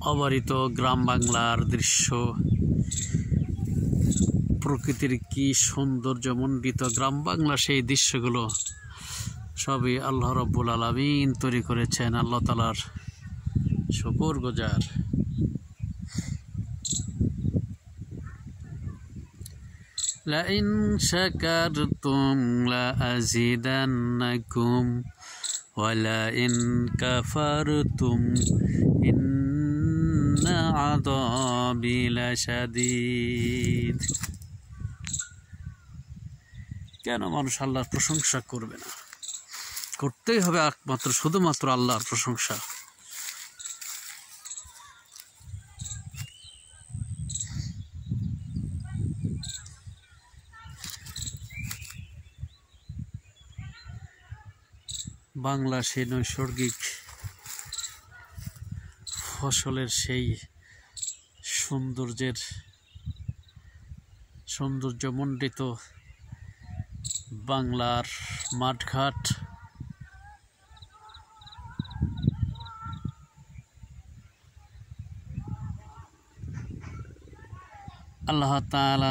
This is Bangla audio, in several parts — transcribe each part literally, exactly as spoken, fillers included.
অবারিত গ্রাম বাংলার দৃশ্য, প্রকৃতির কি সৌন্দর্যমণ্ডিত গ্রাম বাংলা, সেই দৃশ্যগুলো সবই আল্লাহ রাব্বুল আলামিন তৈরি করেছেন। আল্লাহ তাআলার শুকর গুজার। লাইন শাকারতুম লাআযিদান্নাকুম ওয়া লাইন কাফারতুম ইন্না আযাবি লাশাদীদ। কেন মানুষ আল্লাহর প্রশংসা করবে না? করতেই হবে একমাত্র শুধুমাত্র আল্লাহর প্রশংসা। বাংলা সেই নৈসর্গিক ফসলের সেই সৌন্দর্যের সৌন্দর্যমণ্ডিত বাংলার মাঠঘাট, আল্লাহ তাআলা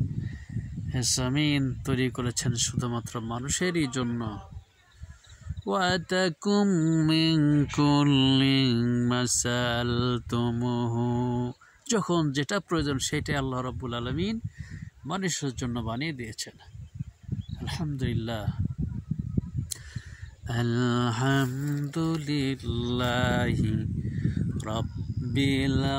জমিন তৈরি করেছেন শুধুমাত্র মানুষেরই জন্য। ওয়াতাকুম মিন কুল্লি মাসালতুমুহু, যখন যেটা প্রয়োজন সেটাই আল্লাহ রাব্বুল আলামিন মানুষের জন্য বানিয়ে দিয়েছেন। আলহামদুলিল্লাহ, আলহামদুলিল্লাহি রাব্বিল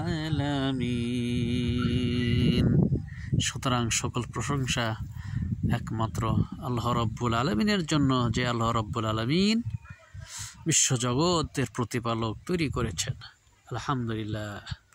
আলামিন। সুতরাং সকল প্রশংসা একমাত্র আল্লাহ রাব্বুল আলামিনের জন্য, যে আল্লাহ রাব্বুল আলামিন বিশ্বজগতের প্রতিপালক তৈরি করেছেন। আলহামদুলিল্লাহ।